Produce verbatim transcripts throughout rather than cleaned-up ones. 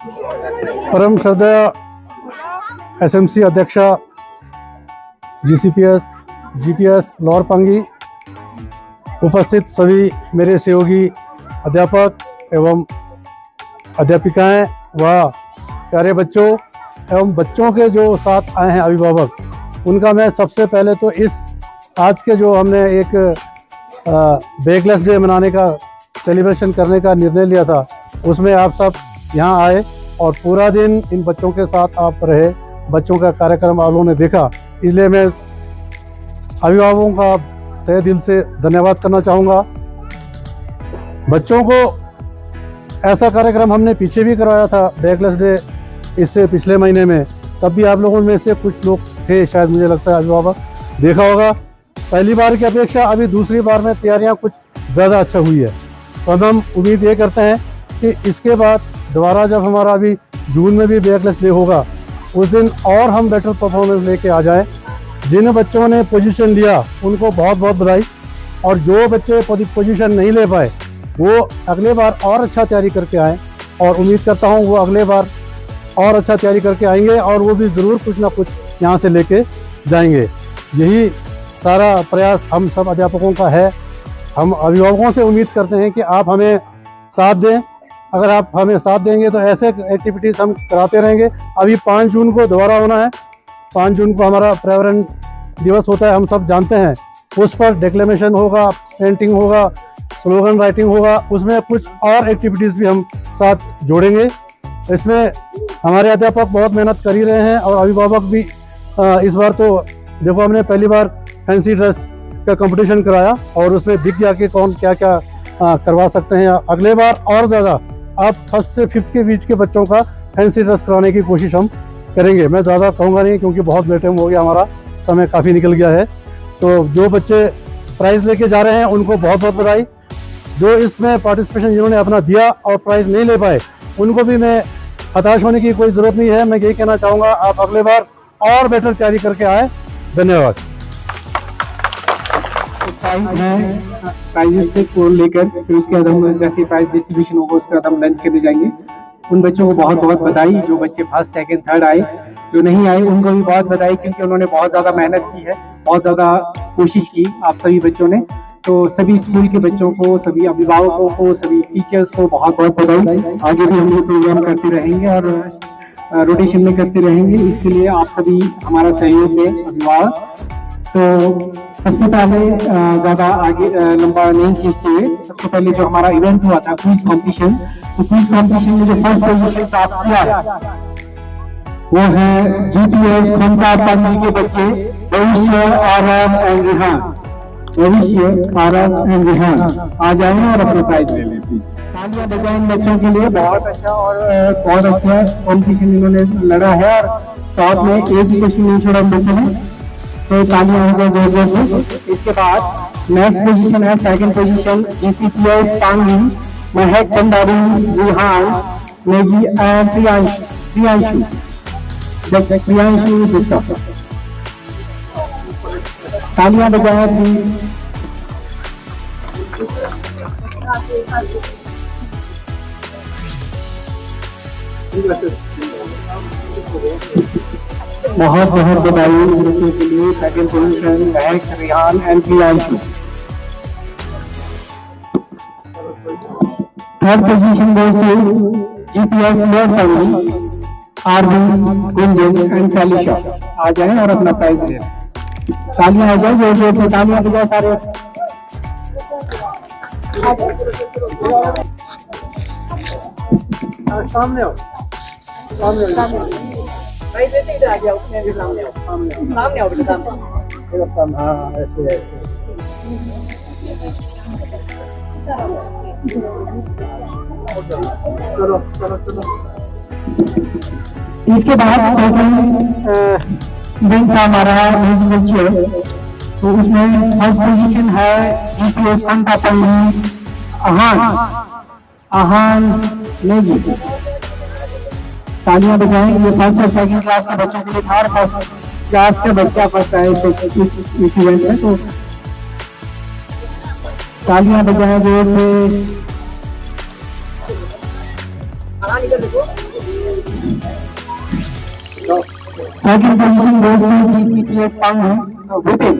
परम श्रद्धेय एसएमसी अध्यक्षा जीसीपीएस जीपीएस लोअर पांगी, उपस्थित सभी मेरे सहयोगी अध्यापक एवं अध्यापिकाएं व प्यारे बच्चों एवं बच्चों के जो साथ आए हैं अभिभावक, उनका मैं सबसे पहले तो इस आज के जो हमने एक बैकलेस डे मनाने का सेलिब्रेशन करने का निर्णय लिया था, उसमें आप सब यहाँ आए और पूरा दिन इन बच्चों के साथ आप रहे, बच्चों का कार्यक्रम आप लोगों ने देखा, इसलिए मैं अभिभावकों का तहे दिल से धन्यवाद करना चाहूँगा। बच्चों को ऐसा कार्यक्रम हमने पीछे भी करवाया था बैकलेस डे, इससे पिछले महीने में, तब भी आप लोगों में से कुछ लोग थे शायद, मुझे लगता है अभिभावक देखा होगा। पहली बार की अपेक्षा अभी दूसरी बार में तैयारियां कुछ ज़्यादा अच्छा हुई है, तो अब हम उम्मीद ये करते हैं कि इसके बाद दोबारा जब हमारा अभी जून में भी बैकलेस डे होगा, उस दिन और हम बेटर परफॉर्मेंस लेके आ जाएं। जिन बच्चों ने पोजीशन लिया उनको बहुत बहुत बधाई, और जो बच्चे पोजीशन नहीं ले पाए वो अगले बार और अच्छा तैयारी करके आएँ, और उम्मीद करता हूँ वो अगले बार और अच्छा तैयारी करके आएंगे और वो भी ज़रूर कुछ ना कुछ यहाँ से लेके जाएंगे। यही सारा प्रयास हम सब अध्यापकों का है। हम अभिभावकों से उम्मीद करते हैं कि आप हमें साथ दें। अगर आप हमें साथ देंगे तो ऐसे एक्टिविटीज़ हम कराते रहेंगे। अभी पाँच जून को दोबारा होना है, पाँच जून को हमारा पर्यावरण दिवस होता है, हम सब जानते हैं। उस पर डिक्लेमेशन होगा, पेंटिंग होगा, स्लोगन राइटिंग होगा, उसमें कुछ और एक्टिविटीज़ भी हम साथ जोड़ेंगे। इसमें हमारे अध्यापक बहुत मेहनत कर ही रहे हैं और अभिभावक भी। इस बार तो देखो हमने पहली बार फैंसी ड्रेस का कंपटीशन कराया और उसमें दिख गया कि कौन क्या क्या आ, करवा सकते हैं। अगले बार और ज़्यादा आप फर्स्ट से फिफ्थ के बीच के बच्चों का फैंसी ड्रेस कराने की कोशिश हम करेंगे। मैं ज़्यादा कहूँगा नहीं क्योंकि बहुत लेट हो गया, हमारा समय काफ़ी निकल गया है। तो जो बच्चे प्राइज़ लेके जा रहे हैं उनको बहुत बहुत बधाई। जो इसमें पार्टिसिपेशन जिन्होंने अपना दिया और प्राइज़ नहीं ले पाए, उनको भी मैं हताश होने की कोई ज़रूरत नहीं है। मैं यही कहना चाहूँगा, आप अगले बार और बेटर तैयारी करके आए। धन्यवाद। प्राइजेस से को लेकर फिर उसके बाद हम जैसे प्राइज डिस्ट्रीब्यूशन होगा उसके बाद हम लंच करने जाएंगे। उन बच्चों को बहुत बहुत बधाई जो बच्चे फर्स्ट सेकंड थर्ड आए। जो नहीं आए उनको भी बहुत बधाई क्योंकि उन्होंने बहुत ज़्यादा मेहनत की है, बहुत ज़्यादा कोशिश की आप सभी बच्चों ने। तो सभी स्कूल के बच्चों को, सभी अभिभावकों को, सभी टीचर्स को बहुत बहुत बधाई। आगे भी हम ये प्रोग्राम करते रहेंगे और रोटेशन में करते रहेंगे। इसके लिए आप सभी हमारा सहयोग दें अभिभावक। तो सबसे पहले ज़्यादा आगे लंबा नहीं खींचते हुए, सबसे पहले जो हमारा इवेंट हुआ था क्विज कंपटीशन, तो क्विज कंपटीशन में जो फर्स्ट पोजीशन प्राप्त किया वो है जीपीएस खंडा पांगी के बच्चे भविष्य, आराम एंड रिहान। भविष्य, आराम एंड रिहान आ जाए और अपना प्राइज ले लें प्लीज। तालियां बजाएं बच्चों के लिए। बहुत अच्छा और बहुत अच्छा कंपटीशन इन्होंने लड़ा है और टॉप में एक भी क्वेश्चन नहीं छोड़ा बच्चों ने, तो तालियां हो जाए जोर जोर से। इसके बाद नेक्स्ट पोजीशन है second position GCPS Pangi, Mahak Bhandari, Rihan, Negi and Priyanshu Priyanshu Priyanshu Gupta. तालियां बजाएं प्लीज। बहुत बहुत बधाई बच्चों के लिए। Second position Mahak, Rihan and Priyanshu. Third position goes to GPS lower Pangi, Aarvi, Gunjan and Sailisha. आ जाए और अपना प्राइज ले। तालियां आ जाए जोर जोर से, तालियां बजाए सारे। सामने आओ, सामने आओ। भाई जैसे इधर आ गया उसमें भी सामने आओ, सामने आओ, सामने आओ बेटा, सामने इधर सामने। हाँ ऐसे ऐसे। चलो चलो चलो। इसके बाद इवेंट था हमारा म्यूजिकल चेयर, तो उसमें फर्स्ट पोजीशन है जीपीएस खंडा पांगी, आहान आहान नेगी। तालियां बजाएं। ये फर्स्ट और सेकंड क्लास के बच्चों के लिए था, फर्स्ट क्लास के बच्चा फर्स्ट आए तो इस इवेंट में, तो तालियां बजाएं जोर से। Second position goes to G C P S Pangu, Vipin.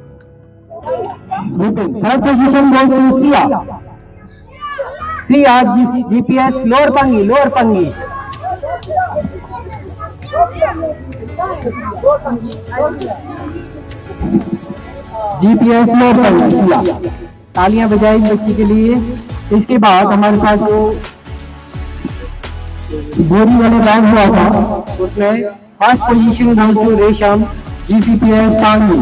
Vipin. Third position goes to Sia. Sia, G P S Lower Pangi, Lower Pangi. G P S Lower Pangi, Sia. तालियां बजाई बच्ची के लिए। इसके बाद हमारे पास जो बोरी वाले राउंड हुआ था उसमें first position goes to Resham GCPS Pangi.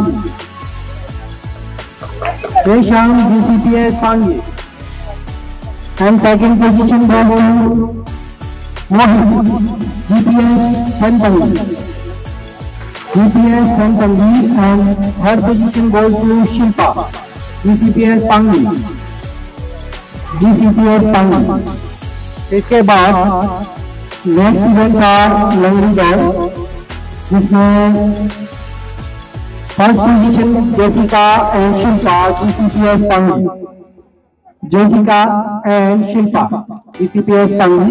Resham GCPS Pangi and second position goes to Mohit GPS Phanpangi. GPS Phanpangi and third position goes to Shilpa GCPS Pangi. GCPS Pangi. इसके बाद नेक्स्ट इवेंट का लंगड़ी दौड़ जिसमें first position Jessica and Shilpa GCPS Pangi. Jessica and Shilpa GCPS Pangi.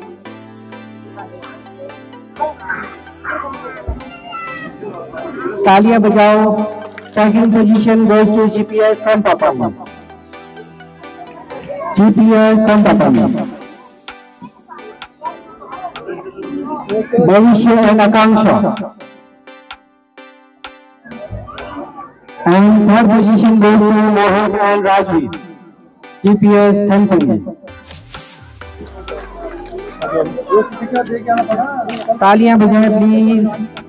तालियां बजाओ। Second position goes to GPS Kampapa. GPS Kampapa. Bhavishya and Akanksha and third position goes to Mohit and Rajveer GPS Thanpangi. तालियां बजाएं please.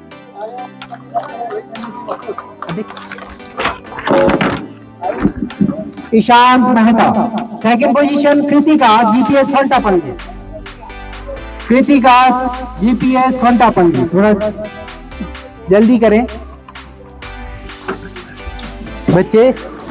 Ishant Mehta. Second position Kritika GPS Phantapangi. Kritika GPS Phantapangi. थोड़ा जल्दी करें बच्चे।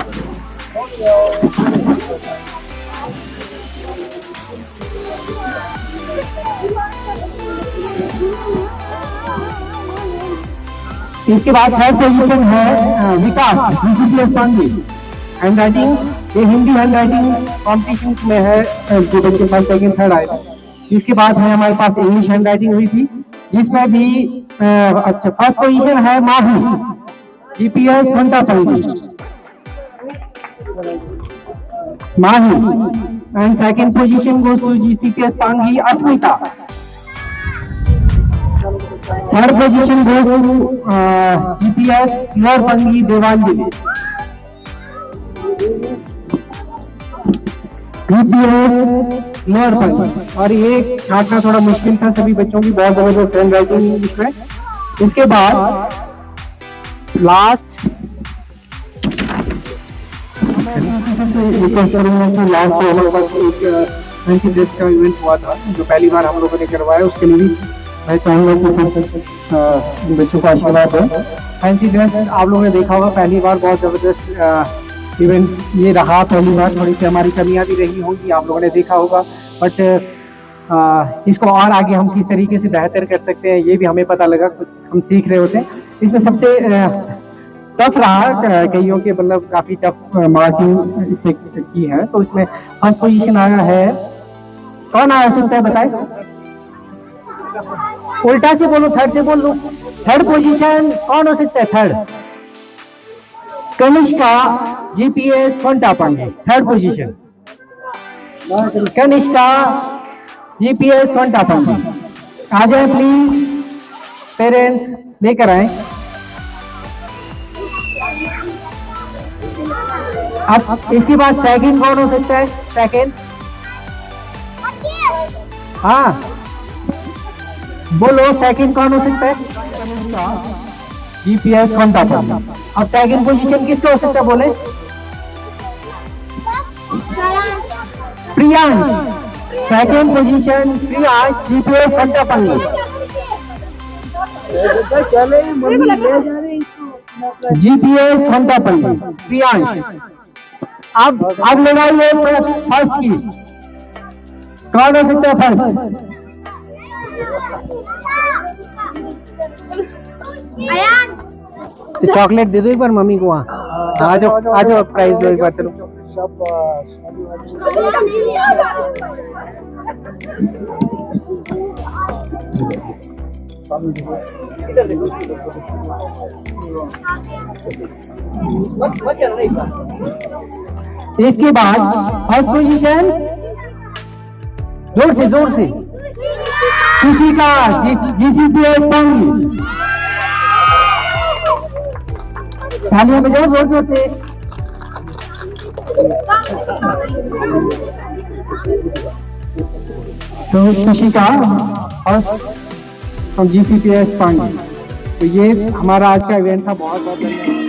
इसके बाद थर्ड पोजीशन है Vikas GCPS Pangi. Handwriting ये हिंदी हैंड राइटिंग कॉम्पिटिशन में है जो बच्चे फर्स्ट सेकंड थर्ड आए थे। इसके बाद है हमारे पास इंग्लिश हैंड राइटिंग हुई थी जिसमें भी अच्छा फर्स्ट पोजीशन है Mahi GPS Phantapangi. Mahi and second position goes to GCPS Pangi Asmita. Third position goes to GPS lower Pangi Devanjali. GPS lower Pangi. और ये छांटना थोड़ा मुश्किल था सभी बच्चों की, बहुत जबरदस्त हैंड राइटिंग इंग्लिश में। इसके बाद लास्ट लास्ट हमारे पास एक फैंसी ड्रेस का इवेंट हुआ था जो पहली बार हम लोगों ने करवाया। उसके लिए भी मैं चाहूंगा कि सब बच्चों का आशीर्वाद है। फैंसी ड्रेस आप लोगों ने देखा होगा पहली बार, बहुत जबरदस्त इवेंट ये रहा पहली बार। थोड़ी सी हमारी कमियां भी रही होंगी, आप लोगों ने देखा होगा, बट इसको और आगे हम किस तरीके से बेहतर कर सकते हैं ये भी हमें पता लगा, कुछ हम सीख रहे होते हैं। इसमें सबसे टफ रहा कईयों के, मतलब काफी टफ मार्किंग इसमें की है। तो इसमें फर्स्ट पोजीशन आया है, कौन आया सकता है बताए? उल्टा से बोलो, थर्ड से बोल लो। थर्ड पोजीशन कौन हो सकता है? Third Kanishka GPS Phantapangi. Third position Kanishka GPS Phantapangi. आ जाए प्लीज, पेरेंट्स लेकर आए। अब इसके बाद सेकंड कौन हो सकता है? सेकंड हाँ बोलो, सेकंड कौन हो सकता है? जीपीएस फंटापंगी। अब सेकंड पोजीशन किसका हो सकता है बोले? Priyansh. Second position Priyansh GPS Phantapangi. GPS Phantapangi Priyansh. अब अब लगाइए फर्स्ट की, कौन हो सकता है फर्स्ट? तो चॉकलेट दे दो एक बार मम्मी को। वहाँ आ जाओ, आ जाओ, प्राइज दो एक बार। चलो इसके बाद फर्स्ट पोजीशन, जोर से जोर से, खुशी का जीसीपीएस पांगी, तालियां बजाओ जोर जोर से। तो खुशी का फर्स्ट जीसीपीएस पांगी। तो ये हमारा आज का इवेंट था। बहुत बहुत धन्यवाद।